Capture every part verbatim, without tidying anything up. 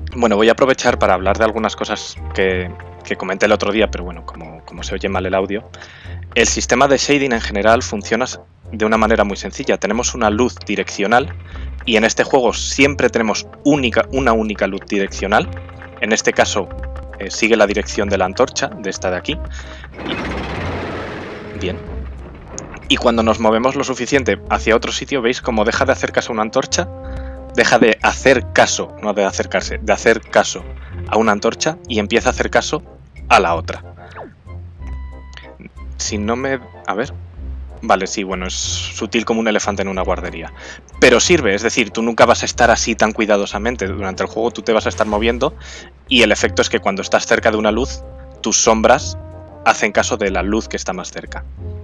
Bueno, voy a aprovechar para hablar de algunas cosas que, que comenté el otro día, pero bueno, como, como se oye mal el audio. El sistema de shading en general funciona de una manera muy sencilla. Tenemos una luz direccional y en este juego siempre tenemos única, una única luz direccional. En este caso eh, sigue la dirección de la antorcha, de esta de aquí. Y, bien. Y cuando nos movemos lo suficiente hacia otro sitio, ¿veis cómo deja de hacer caso a una antorcha? Deja de hacer caso, no de acercarse, de hacer caso a una antorcha y empieza a hacer caso a la otra. Si no me... A ver... Vale, sí, bueno, es sutil como un elefante en una guardería. Pero sirve, es decir, tú nunca vas a estar así tan cuidadosamente. Durante el juego tú te vas a estar moviendo y el efecto es que cuando estás cerca de una luz, tus sombras hacen caso de la luz que está más cerca.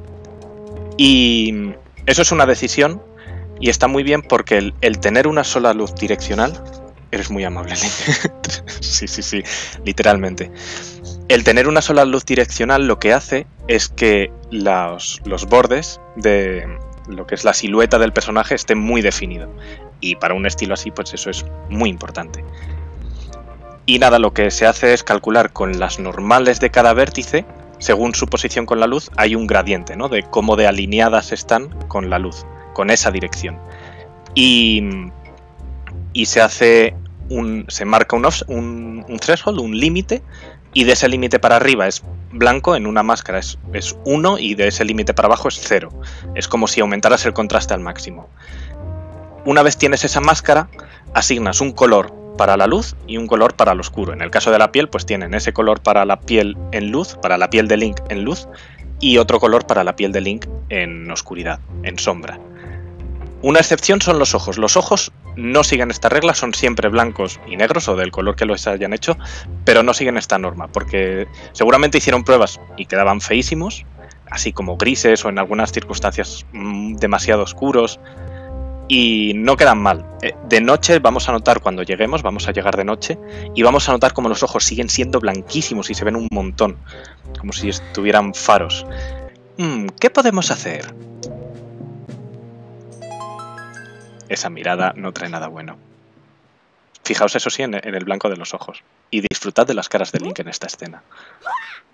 Y eso es una decisión y está muy bien porque el, el tener una sola luz direccional... Eres muy amable. Sí, sí, sí, literalmente. El tener una sola luz direccional lo que hace es que los, los bordes de lo que es la silueta del personaje esté muy definido. Y para un estilo así, pues eso es muy importante. Y nada, lo que se hace es calcular con las normales de cada vértice, según su posición con la luz, hay un gradiente, ¿no? De cómo de alineadas están con la luz, con esa dirección. Y, y se hace un, se marca un, un, un threshold, un límite, y de ese límite para arriba es blanco, en una máscara es, es uno y de ese límite para abajo es cero. Es como si aumentaras el contraste al máximo. Una vez tienes esa máscara, asignas un color para la luz y un color para lo oscuro. En el caso de la piel, pues tienen ese color para la piel en luz, para la piel de Link en luz, y otro color para la piel de Link en oscuridad, en sombra. Una excepción son los ojos. Los ojos no siguen esta regla, son siempre blancos y negros o del color que los hayan hecho, pero no siguen esta norma, porque seguramente hicieron pruebas y quedaban feísimos, así como grises o en algunas circunstancias mmm, demasiado oscuros, y no quedan mal. De noche vamos a notar cuando lleguemos, vamos a llegar de noche, y vamos a notar como los ojos siguen siendo blanquísimos y se ven un montón, como si estuvieran faros. Mm, ¿Qué podemos hacer? Esa mirada no trae nada bueno. Fijaos eso sí en el blanco de los ojos. Y disfrutad de las caras de Link en esta escena.